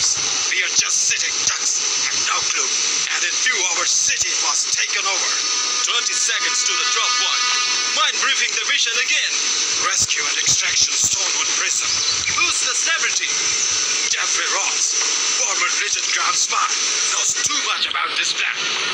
Travelers, we are just sitting ducks, have no clue, and in few hours city was taken over. 20 seconds to the drop point. Mind briefing division again. Rescue and extraction Stonewood Prison. Who's the celebrity? Jeffrey Ross, former Regent Grand spy, knows too much about this plan.